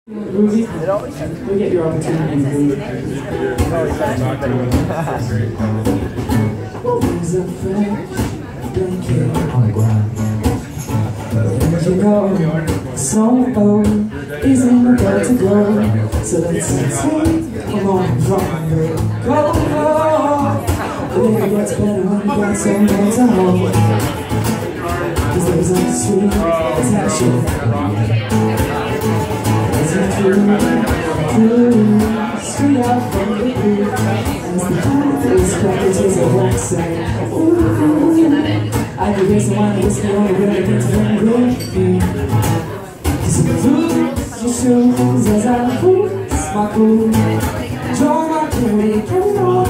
Movie, we get your opportunity in the movie. There's a fresh blanket on the ground. And you know, snowball isn't about to grow. So let's take a moment from the go. But it gets better when you got someone to hold. Cause there's a sweet attachment. Straight out from the creek, as the path is cracked as a wax say, ooh, I could raise the wine and whiskey on the way to the cause if I lose your shoes as I lose my cool, draw my carry on.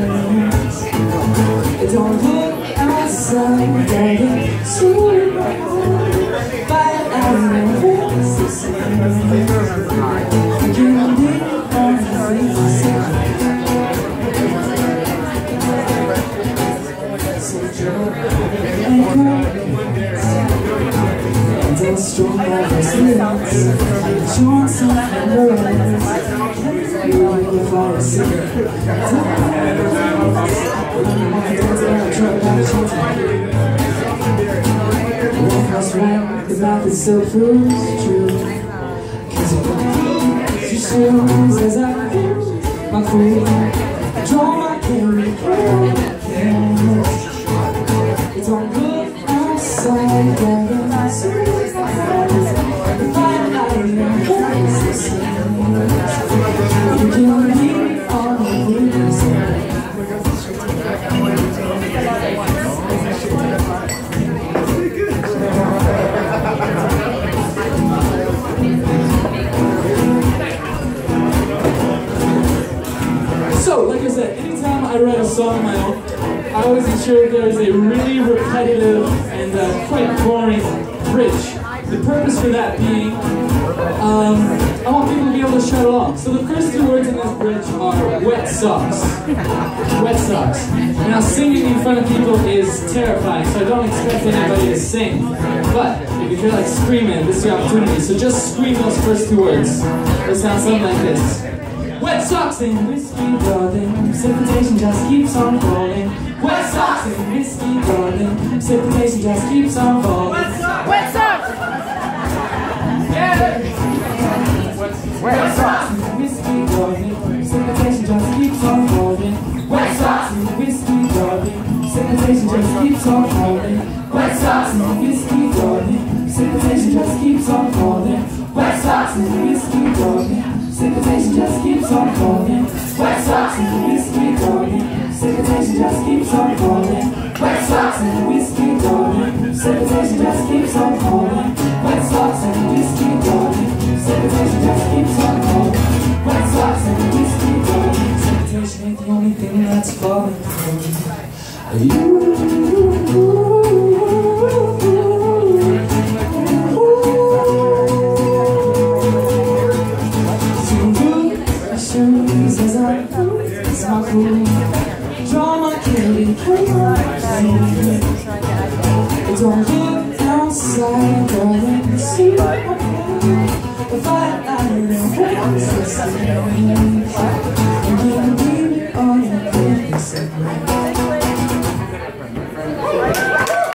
It don't look outside, darling, so but I know it's the same. Strong like sleeves, Johnson and Lorenz, you fire sick. What's right, the math is so proves true. Cause it your shoes as I lose my cool, draw my carry it's all good outside, but I see. So, like I said, anytime I write a song on my own, I always ensure there's a really repetitive and quite boring bridge. The purpose for that being, I want people to be able to shout along. So the first two words in this bridge are wet socks. Wet socks. Now singing in front of people is terrifying, so I don't expect anybody to sing. But if you feel like screaming, this is your opportunity. So just scream those first two words. It'll sound something like this. Wet socks and whiskey, darling. Precipitation just keeps on falling. Wet socks and whiskey, darling. Precipitation just keeps on falling. Wet socks! Yeah! Wet socks and whiskey, darling. Precipitation just keeps on falling. Wet socks and whiskey, darling. Precipitation just keeps on falling. Wet socks and whiskey, darling. Precipitation just keeps on falling. Wet socks and whiskey, darling. Precipitation just keeps on falling. Wet socks and whiskey, darling. Precipitation just keeps on falling. Wet socks and whiskey, darling. Precipitation just keeps on falling. Wet socks and whiskey, darling. Precipitation just keeps on falling. Wet socks and whiskey, darling. Precipitation ain't the only thing that's falling. As I lose my cool, draw my carry it don't look outside, darling, see if I know